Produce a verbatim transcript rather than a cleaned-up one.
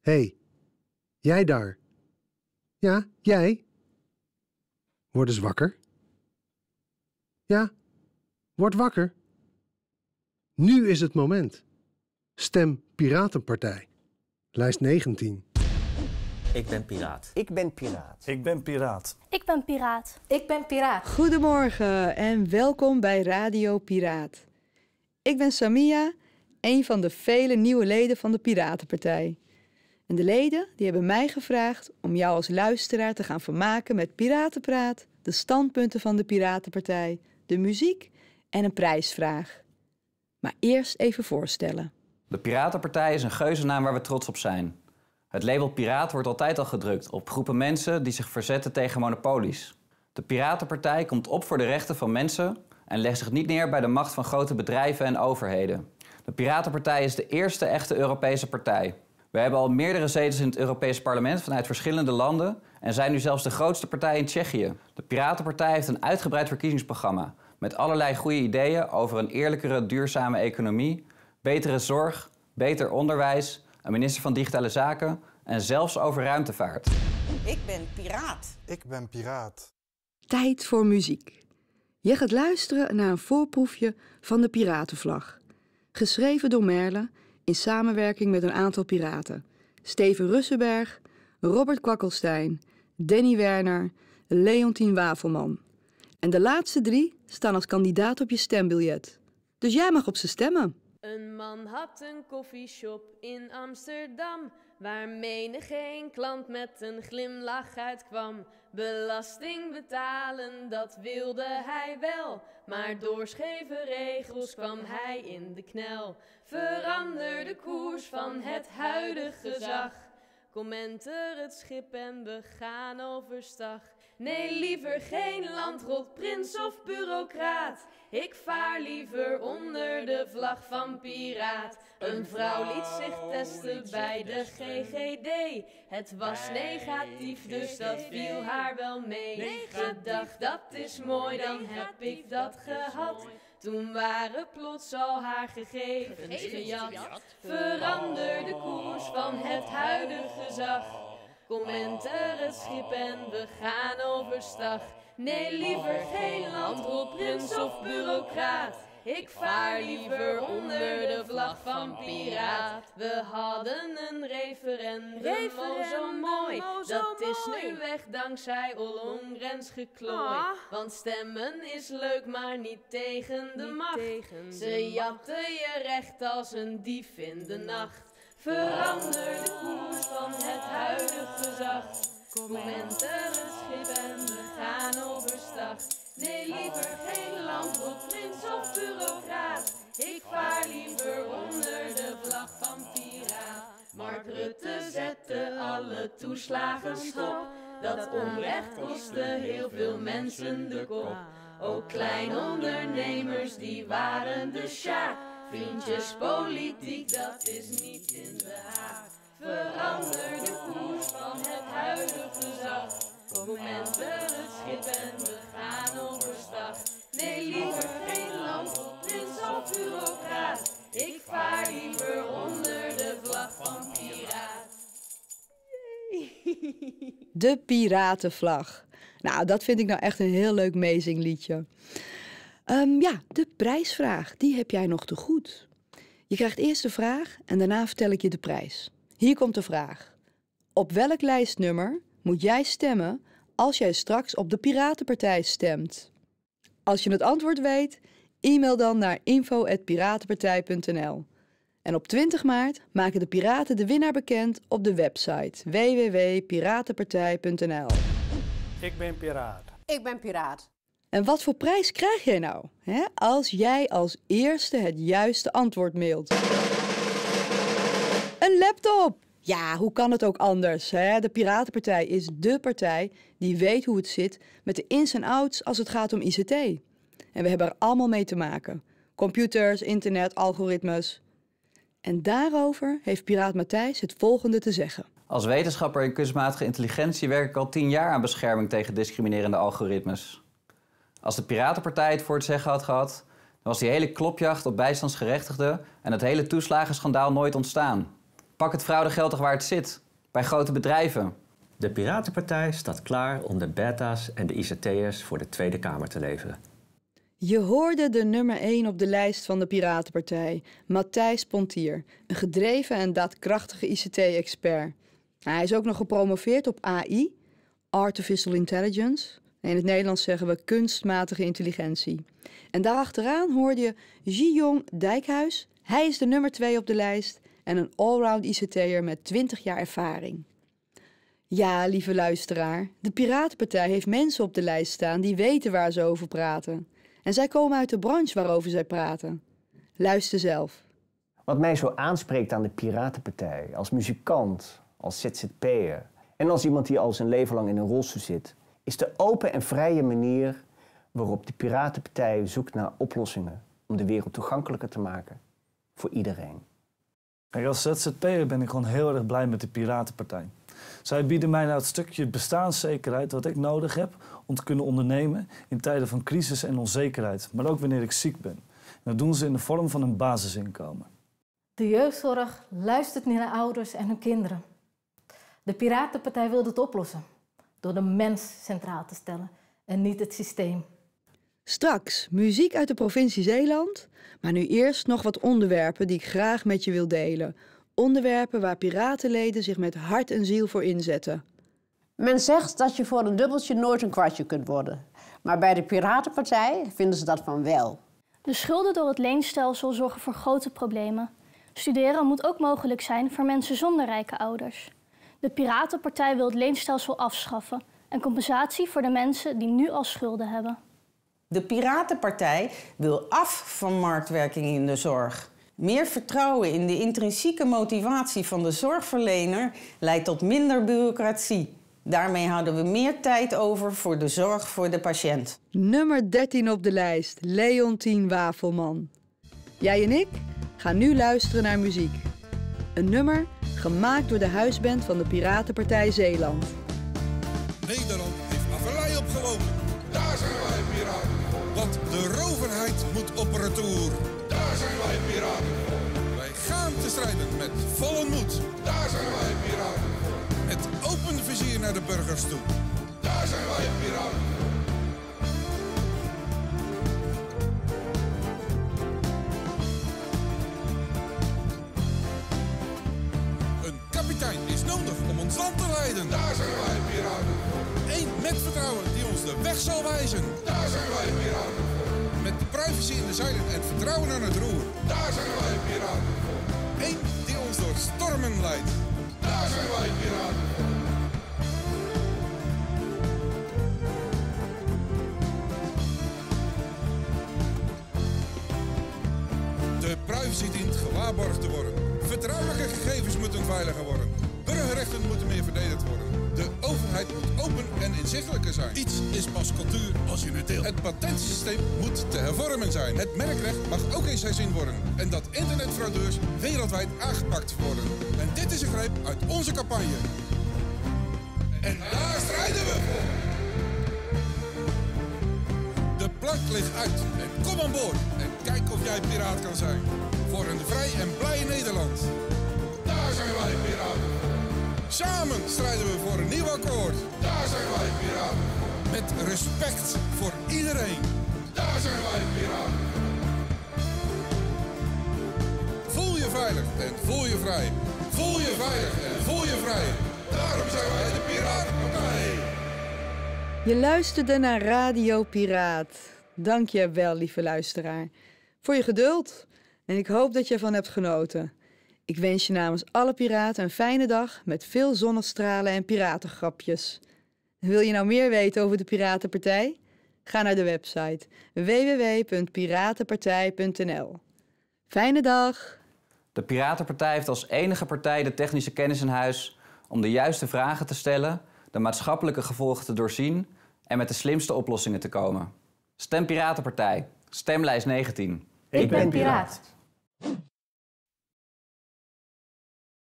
Hé, hey, jij daar. Ja, jij. Word eens wakker. Ja, word wakker. Nu is het moment. Stem Piratenpartij. Lijst negentien. Ik ben piraat. Ik ben piraat. Ik ben piraat. Ik ben piraat. Ik ben piraat. Goedemorgen en welkom bij Radio Piraat. Ik ben Samia, een van de vele nieuwe leden van de Piratenpartij. En de leden die hebben mij gevraagd om jou als luisteraar te gaan vermaken met Piratenpraat, de standpunten van de Piratenpartij, de muziek en een prijsvraag. Maar eerst even voorstellen. De Piratenpartij is een geuzennaam waar we trots op zijn. Het label piraat wordt altijd al gedrukt op groepen mensen die zich verzetten tegen monopolies. De Piratenpartij komt op voor de rechten van mensen en legt zich niet neer bij de macht van grote bedrijven en overheden. De Piratenpartij is de eerste echte Europese partij. We hebben al meerdere zetels in het Europees Parlement vanuit verschillende landen en zijn nu zelfs de grootste partij in Tsjechië. De Piratenpartij heeft een uitgebreid verkiezingsprogramma met allerlei goede ideeën over een eerlijkere, duurzame economie, betere zorg, beter onderwijs, een minister van Digitale Zaken en zelfs over ruimtevaart. Ik ben piraat. Ik ben piraat. Tijd voor muziek. Je gaat luisteren naar een voorproefje van de Piratenvlag. Geschreven door Merle in samenwerking met een aantal piraten. Steven Russenberg, Robert Kwakkelstein, Danny Werner, Leontien Wafelman. En de laatste drie staan als kandidaat op je stembiljet. Dus jij mag op ze stemmen. Een man had een koffieshop in Amsterdam, waar menigeen klant met een glimlach uitkwam. Belasting betalen, dat wilde hij wel, maar door scheve regels kwam hij in de knel. Verander de koers van het huidige gezag. Kom enter het schip en we gaan overstag. Nee, liever geen landrot, prins of bureaucraat. Ik vaar liever onder de vlag van piraat. Een vrouw liet zich testen bij de G G D. Het was negatief, dus dat viel haar wel mee. Gedacht, dat is mooi, dan heb ik dat gehad. Toen waren plots al haar gegevens gejat. Verander de koers van het huidige gezag. Kom enter het schip en we gaan overstag. Nee, liever geen landrot, prins of bureaucraat. Ik vaar liever onder de vlag van piraat. We hadden een referendum, referendum oh zo mooi. Oh, zo dat mooi. Is nu weg dankzij Ollongrens geklooi. Ah. Want stemmen is leuk, maar niet tegen de niet macht. Tegen Ze de jatten macht. Je recht als een dief in de nacht. Verander de koers van het huidige gezag. Kom enter het schip en we gaan overstag. Nee, liever geen landrot, prins of bureaucraat. Ik vaar liever onder de vlag van piraat. Mark Rutte zette alle toeslagen stop. Dat onrecht kostte heel veel mensen de kop. Ook kleinondernemers, die waren de sjaak. Vriendjespolitiek, dat is niet in de haak. Verander de koers van het huidige gezag. Kom enter het schip en we gaan overstag. Nee, liever geen landrot, prins of bureaucraat. Ik vaar liever onder de vlag van piraat. De Piratenvlag. Nou, dat vind ik nou echt een heel leuk meezingliedje. Um, ja, de prijsvraag, die heb jij nog te goed. Je krijgt eerst de vraag en daarna vertel ik je de prijs. Hier komt de vraag. Op welk lijstnummer moet jij stemmen als jij straks op de Piratenpartij stemt? Als je het antwoord weet, e-mail dan naar info at piratenpartij punt n l. En op twintig maart maken de piraten de winnaar bekend op de website w w w punt piratenpartij punt n l. Ik ben piraat. Ik ben piraat. En wat voor prijs krijg jij nou, hè, als jij als eerste het juiste antwoord mailt? Een laptop! Ja, hoe kan het ook anders? Hè? De Piratenpartij is dé partij die weet hoe het zit met de ins en outs als het gaat om I C T. En we hebben er allemaal mee te maken. Computers, internet, algoritmes. En daarover heeft Piraat Matthijs het volgende te zeggen. Als wetenschapper in kunstmatige intelligentie werk ik al tien jaar aan bescherming tegen discriminerende algoritmes. Als de Piratenpartij het voor het zeggen had gehad, dan was die hele klopjacht op bijstandsgerechtigden en het hele toeslagenschandaal nooit ontstaan. Pak het fraudegeld toch waar het zit. Bij grote bedrijven. De Piratenpartij staat klaar om de beta's en de I C T'ers voor de Tweede Kamer te leveren. Je hoorde de nummer één op de lijst van de Piratenpartij, Matthijs Pontier, een gedreven en daadkrachtige I C T-expert. Hij is ook nog gepromoveerd op A I, Artificial Intelligence. In het Nederlands zeggen we kunstmatige intelligentie. En daarachteraan hoorde je Ji-Jong Dijkhuis. Hij is de nummer twee op de lijst en een allround I C T'er met twintig jaar ervaring. Ja, lieve luisteraar, de Piratenpartij heeft mensen op de lijst staan die weten waar ze over praten. En zij komen uit de branche waarover zij praten. Luister zelf. Wat mij zo aanspreekt aan de Piratenpartij, als muzikant, als Z Z P'er en als iemand die al zijn leven lang in een rolstoel zit, is de open en vrije manier waarop de Piratenpartij zoekt naar oplossingen om de wereld toegankelijker te maken voor iedereen. Kijk, als Z Z P'er ben ik gewoon heel erg blij met de Piratenpartij. Zij bieden mij nou het stukje bestaanszekerheid wat ik nodig heb om te kunnen ondernemen in tijden van crisis en onzekerheid, maar ook wanneer ik ziek ben. En dat doen ze in de vorm van een basisinkomen. De jeugdzorg luistert niet naar ouders en hun kinderen. De Piratenpartij wil dit oplossen door de mens centraal te stellen en niet het systeem. Straks muziek uit de provincie Zeeland, maar nu eerst nog wat onderwerpen die ik graag met je wil delen. Onderwerpen waar piratenleden zich met hart en ziel voor inzetten. Men zegt dat je voor een dubbeltje nooit een kwartje kunt worden. Maar bij de Piratenpartij vinden ze dat van wel. De schulden door het leenstelsel zorgen voor grote problemen. Studeren moet ook mogelijk zijn voor mensen zonder rijke ouders. De Piratenpartij wil het leenstelsel afschaffen en compensatie voor de mensen die nu al schulden hebben. De Piratenpartij wil af van marktwerking in de zorg. Meer vertrouwen in de intrinsieke motivatie van de zorgverlener leidt tot minder bureaucratie. Daarmee houden we meer tijd over voor de zorg voor de patiënt. Nummer dertien op de lijst, Leontien Wafelman. Jij en ik gaan nu luisteren naar muziek. Een nummer gemaakt door de huisband van de Piratenpartij Zeeland. Nederland heeft averij opgelopen. Daar zijn wij piraten. Want de roverheid moet op retour. Daar zijn wij piraten. Wij gaan te strijden met volle moed. Daar zijn wij piraten. Met open vizier naar de burgers toe. Daar zijn wij piraten. Een kapitein is nodig om ons land te leiden. Daar zijn wij piraten. Eén met vertrouwen die ons de weg zal wijzen. Daar zijn wij piraten. Met de privacy in de zeilen en vertrouwen aan het roer. Daar zijn wij piraten. Eén die ons door stormen leidt. Daar zijn wij piraten. De privacy dient gewaarborgd te worden. Vertrouwelijke gegevens moeten veiliger worden. Burgerrechten moeten meer verdedigd worden. De overheid moet open en inzichtelijker zijn. Iets is pas cultuur als je het deelt. Het patentsysteem moet te hervormen zijn. Het merkrecht mag ook eens herzien worden. En dat internetfraudeurs wereldwijd aangepakt worden. En dit is een greep uit onze campagne. En daar strijden we voor. De plank ligt uit en kom aan boord. En kijk of jij piraat kan zijn. Voor een vrij en blij Nederland. Daar zijn wij piraten. Samen strijden we voor een nieuw akkoord. Daar zijn wij piraten. Met respect voor iedereen. Daar zijn wij piraten. Voel je veilig en voel je vrij. Voel je veilig en voel je vrij. Daarom zijn wij de Piratenpartij. Je luisterde naar Radio Piraat. Dank je wel, lieve luisteraar, voor je geduld. En ik hoop dat je ervan hebt genoten. Ik wens je namens alle piraten een fijne dag met veel zonnestralen en piratengrapjes. Wil je nou meer weten over de Piratenpartij? Ga naar de website w w w punt piratenpartij punt n l. Fijne dag! De Piratenpartij heeft als enige partij de technische kennis in huis om de juiste vragen te stellen, de maatschappelijke gevolgen te doorzien en met de slimste oplossingen te komen. Stem Piratenpartij. Stemlijst negentien. Ik ben piraat.